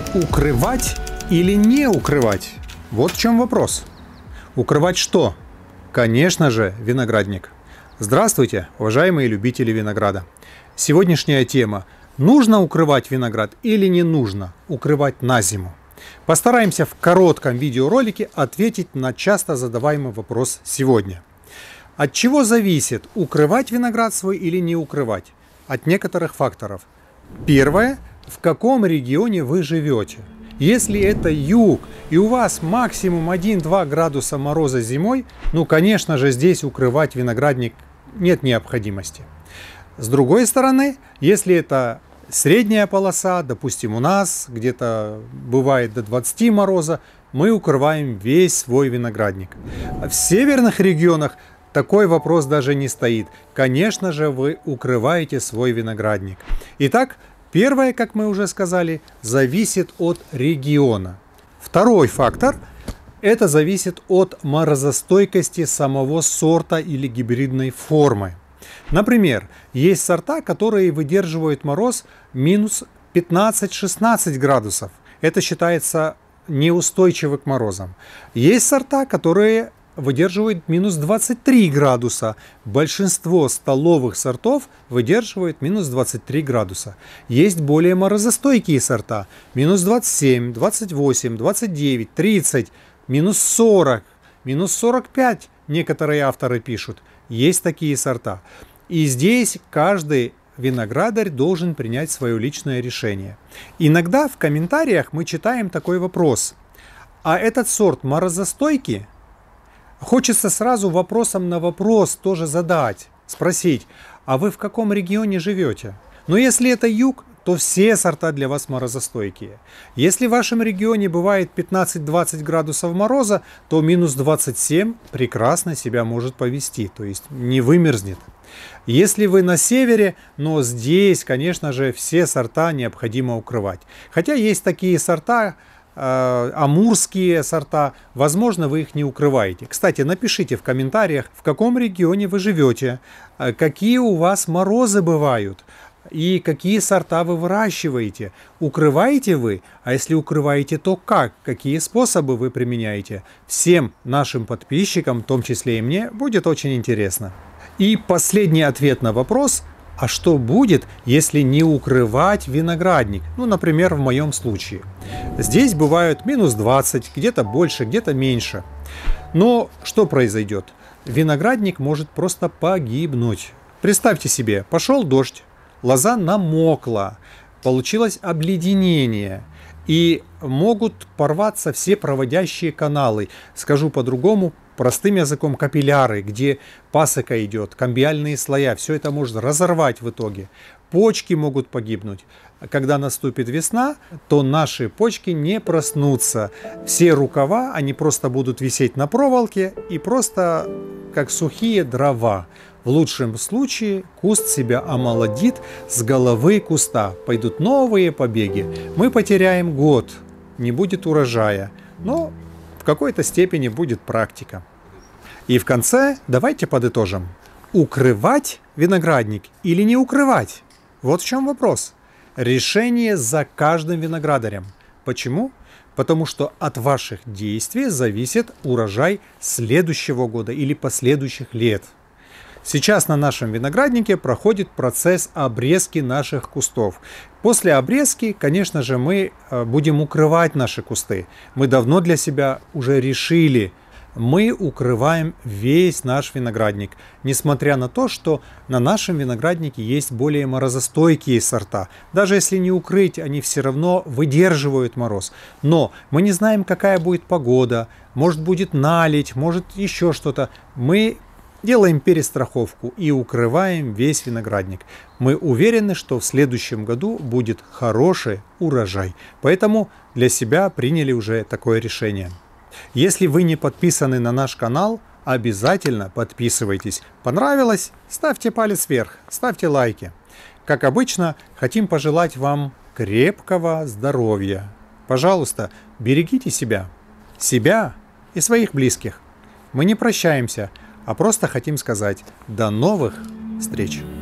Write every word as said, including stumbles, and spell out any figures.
Укрывать или не укрывать? Вот в чем вопрос. Укрывать что? Конечно же, виноградник. Здравствуйте, уважаемые любители винограда. Сегодняшняя тема: нужно укрывать виноград или не нужно укрывать на зиму? Постараемся в коротком видеоролике ответить на часто задаваемый вопрос сегодня. От чего зависит, укрывать виноград свой или не укрывать? От некоторых факторов. Первое: в каком регионе вы живете. Если это юг и у вас максимум один-два градуса мороза зимой, ну конечно же здесь укрывать виноградник нет необходимости. С другой стороны, если это средняя полоса, допустим у нас где-то бывает до двадцати мороза, мы укрываем весь свой виноградник. В северных регионах такой вопрос даже не стоит. Конечно же вы укрываете свой виноградник. Итак, первое, как мы уже сказали, зависит от региона. Второй фактор – это зависит от морозостойкости самого сорта или гибридной формы. Например, есть сорта, которые выдерживают мороз минус пятнадцать-шестнадцать градусов. Это считается неустойчивым к морозам. Есть сорта, которые выдерживают минус двадцать три градуса. Большинство столовых сортов выдерживают минус двадцать три градуса. Есть более морозостойкие сорта. минус двадцать семь, двадцать восемь, двадцать девять, тридцать, минус сорок, минус сорок пять некоторые авторы пишут. Есть такие сорта. И здесь каждый виноградарь должен принять свое личное решение. Иногда в комментариях мы читаем такой вопрос: а этот сорт морозостойкий? Хочется сразу вопросом на вопрос тоже задать, спросить: а вы в каком регионе живете? Но если это юг, то все сорта для вас морозостойкие. Если в вашем регионе бывает пятнадцать-двадцать градусов мороза, то минус двадцать семь прекрасно себя может повести, то есть не вымерзнет. Если вы на севере, но здесь, конечно же, все сорта необходимо укрывать. Хотя есть такие сорта, амурские сорта, возможно, вы их не укрываете. Кстати, напишите в комментариях, в каком регионе вы живете, какие у вас морозы бывают и какие сорта вы выращиваете. Укрываете вы? А если укрываете, то как? Какие способы вы применяете? Всем нашим подписчикам, в том числе и мне, будет очень интересно. И последний ответ на вопрос: а что будет, если не укрывать виноградник? Ну, например, в моем случае. Здесь бывают минус двадцать, где-то больше, где-то меньше. Но что произойдет? Виноградник может просто погибнуть. Представьте себе, пошел дождь, лоза намокла, получилось обледенение. И могут порваться все проводящие каналы. Скажу по-другому, простым языком, капилляры, где пасека идет, камбиальные слоя, все это может разорвать в итоге. Почки могут погибнуть. Когда наступит весна, то наши почки не проснутся. Все рукава, они просто будут висеть на проволоке и просто как сухие дрова. В лучшем случае куст себя омолодит, с головы куста пойдут новые побеги. Мы потеряем год, не будет урожая, но в какой-то степени будет практика. И в конце давайте подытожим. Укрывать виноградник или не укрывать? Вот в чем вопрос. Решение за каждым виноградарем. Почему? Потому что от ваших действий зависит урожай следующего года или последующих лет. Сейчас на нашем винограднике проходит процесс обрезки наших кустов. После обрезки, конечно же, мы будем укрывать наши кусты. Мы давно для себя уже решили, мы укрываем весь наш виноградник. Несмотря на то, что на нашем винограднике есть более морозостойкие сорта. Даже если не укрыть, они все равно выдерживают мороз. Но мы не знаем, какая будет погода. Может будет наледь, может еще что-то. Мы делаем перестраховку и укрываем весь виноградник. Мы уверены, что в следующем году будет хороший урожай. Поэтому для себя приняли уже такое решение. Если вы не подписаны на наш канал, обязательно подписывайтесь. Понравилось? Ставьте палец вверх, ставьте лайки. Как обычно, хотим пожелать вам крепкого здоровья. Пожалуйста, берегите себя, себя и своих близких. Мы не прощаемся, а просто хотим сказать: до новых встреч!